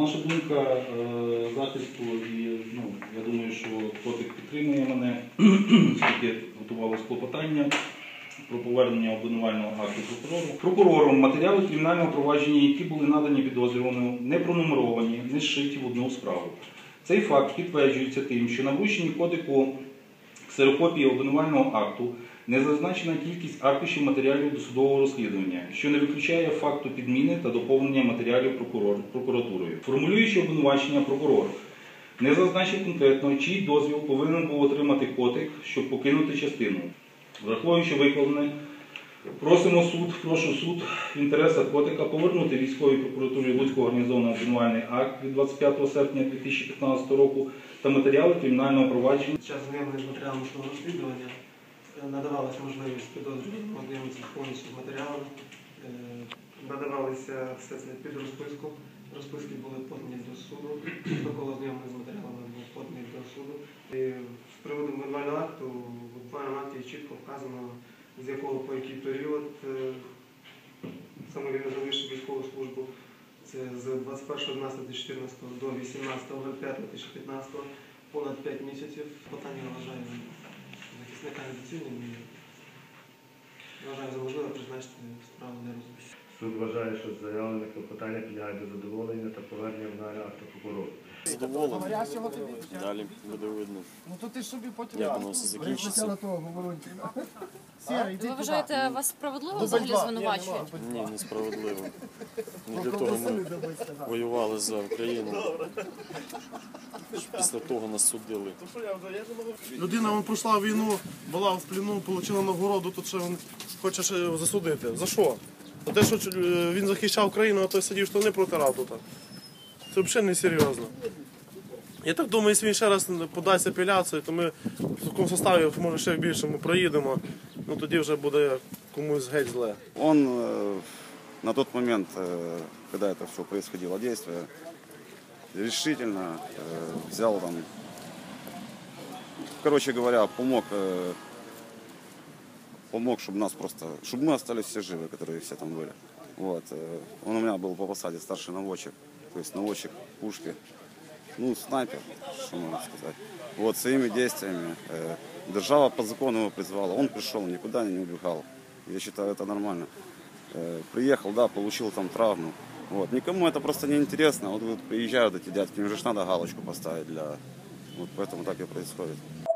Наша думка захисту, і я думаю, що котик підтримує мене, оскільки готувалось клопотання про повернення обвинувального акту прокурору. Прокурором матеріали кримінального провадження, які були надані підозрюваному, не пронумеровані, не зшиті в одну справу. Цей факт підтверджується тим, що на врученні котику ксерокопії обвинувального акту не зазначена кількість аркушів матеріалів досудового розслідування, що не виключає факту підміни та доповнення матеріалів прокуратурою. Формулюючи обвинувачення, прокурор не зазначив конкретно, чий дозвіл повинен був отримати котик, щоб покинути частину. Враховуючи викладене, прошу суд в інтересах котика повернути військовій прокуратурі Луцького організованого обвинувальний акт від 25 серпня 2015 року та матеріали кримінального провадження. Під час знайомлення з матеріалами судового розслідування надавалася можливість підозрюваним ознайомитися повністю з матеріалами, надавалися все це під розписку. Розписки були подані до суду, протокол ознайомлення з матеріалами був поданий до суду. І з приводу обвинувального акту, в обвинувальному акті чітко вказано, з якого по який період саме він залишив військову службу. Це з 21.12.2014 до 18.05.2015, понад 5 місяців. Питання вважаю захисника недоцільним і вважаю за можливе призначити справу для розгляду. Суд вважає, що заявлене клопотання підлягає до задоволення та повернення обвинувального акту прокурору. Задоволений. Далі буде видно, як воно все закінчиться. Ви вважаєте, вас справедливо взагалі звинувачують? Ні, несправедливо. Не для того ми воювали за Україну. Після того нас судили. Людина пройшла війну, була в плену, отримала нагороду, тут ще він хоче ще засудити. За що? За те, що він захищав країну, а той сидів, що не протирав тут. Це взагалі не серйозно. Я так думаю, якщо він ще раз подасть апеляцію, то ми в такому составі, може ще більше, ми проїдемо, ну тоді вже буде комусь геть зле. Он на тот момент, когда это все происходило, действие, решительно взял там, короче говоря, помог, чтобы нас просто, чтобы мы остались все живы, которые все там были. Вот. Он у меня был по посаде старший наводчик, то есть наводчик пушки, ну, снайпер, что можно сказать. Вот, своими действиями держава по закону его призвала, он пришел, никуда не убегал. Я считаю, это нормально. Приехал, да, получил там травму. Вот. Никому это просто не интересно. Вот приезжают эти дядьки, им же надо галочку поставить для... Вот поэтому так и происходит.